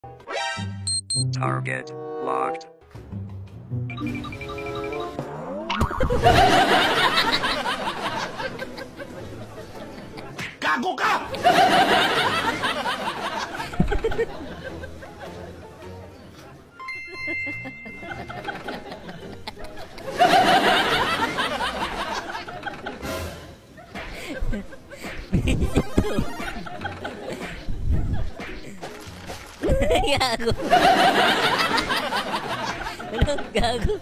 Target locked. Gago ka! Gago. Ano? Gago.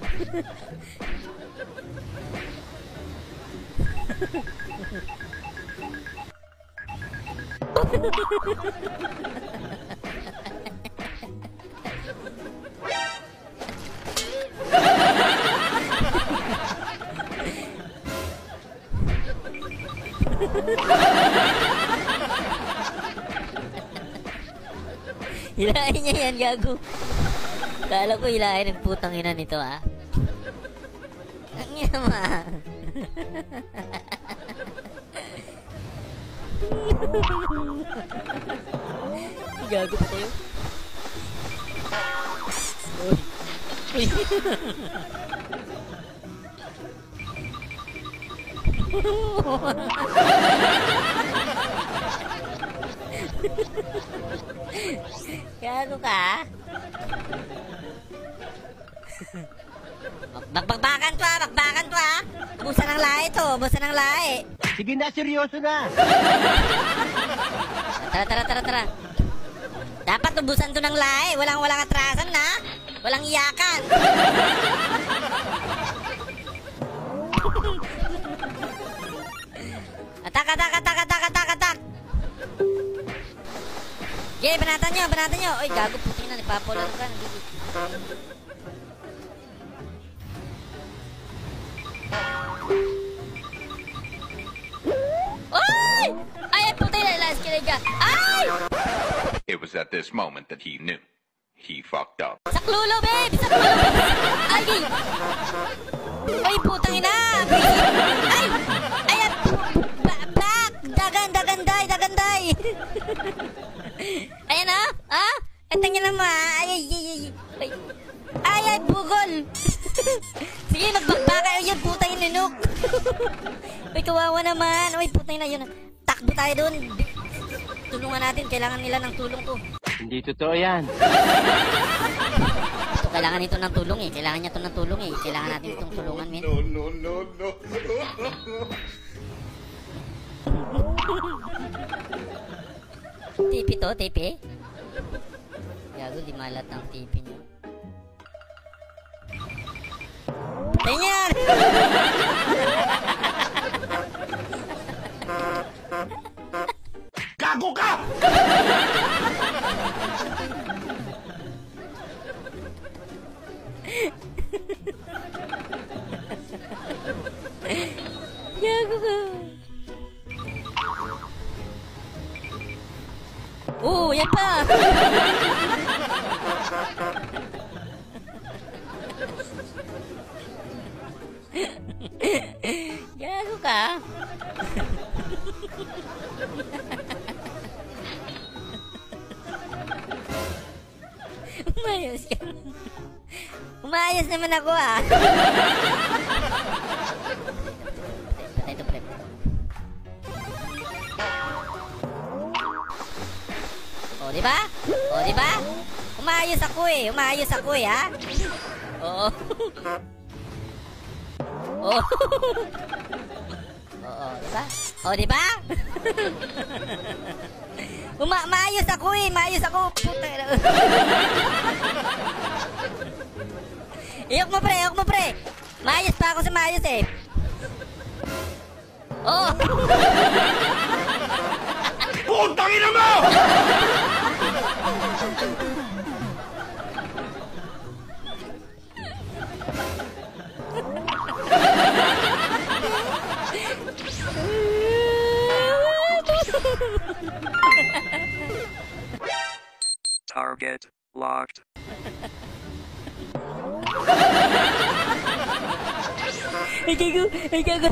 Hilahin niya yan, gago. Kala ko hilahin ng putang ina nito, ah. Ang ina ma. Gago pa tayo. Uy. Gago ka? Bakbakan to, ah, bakbakan to, ah. Busa ng lahi to, busa ng lahi. Sige na, seryoso na. Tara. Dapat ubusan to ng lahi. Walang atrasan, na. Walang iyakan. Atak. Okay, banatan nyo. Oy, gago, puting na, nagpapolaro ka. Oy! Ay, puting na, last kilig ka. Ay! It was at this moment that he knew. He fucked up. Saklulo, babe! Ay! Ay, putang ina! Ay! Ay! Black! Daganday! Ayan, ha? Ha? Ito nyo naman. Ay, bugol! Sige, magbakbaka yun, putang inunok. Uy, kawawa naman. Uy, putang ina yun. Takbo tayo dun. Tulungan natin. Kailangan nila ng tulong ko. Hindi totoo yan. Kailangan nito ng tulong eh. Kailangan niya ito ng tulong eh. Kailangan natin itong tulungan, men. No. Tipi to, tipi. Gago, di malat ang tipi niyo. Tingnan! Gago ka! Gago ka. Yan pa! Gago ka? Umayos ka. Umayos naman ako, ah. Patay ito, pre. O, diba? Umayos ako eh, ha? Oo. Oo. Oo, diba? O, diba? Maayos ako eh, puta. Iyok mo pre. Maayos pa ako sa maayos eh. Oh. Putang ina mo! Target locked. Ay, gago.